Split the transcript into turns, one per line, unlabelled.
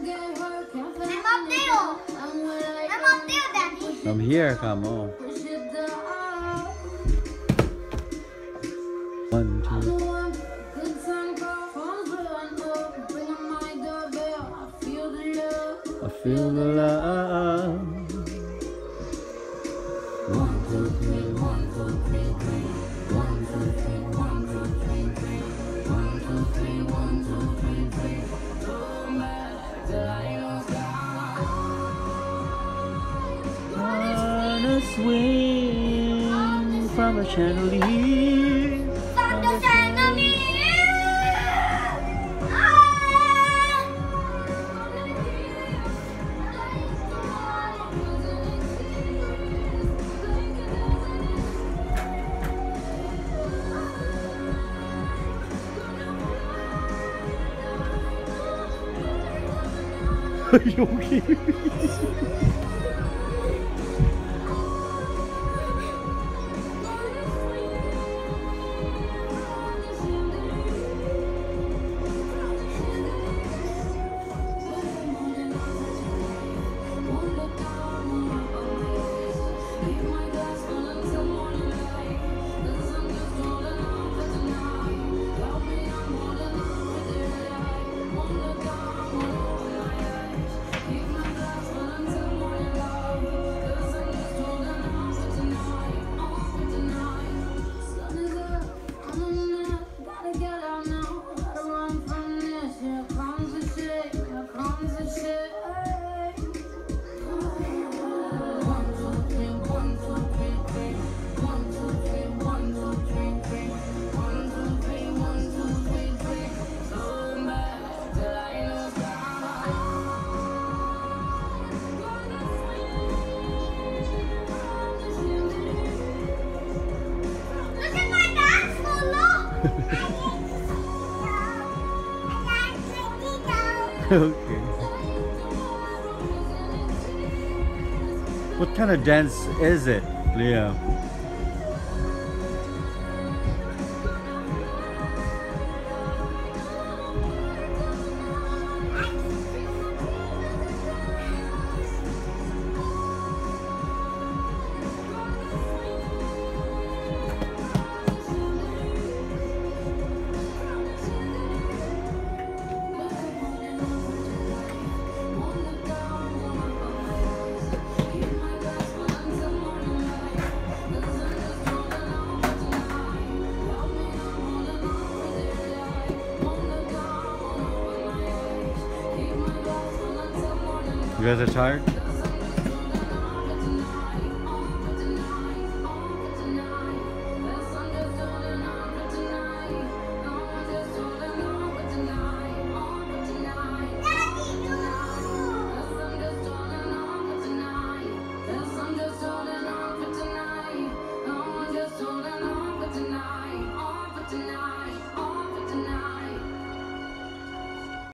I'm here, come on. 1, 2. I feel the love. 1, 2, 3, 1, 2, 3, 3. 1, 2, 3, 1, 2, 3, 3. 1, 2, 3, 1, 2, 3, 3. Wanna swing from a chandelier. From the chandelier. 여기 Okay. What kind of dance is it, Liam? You guys are tired?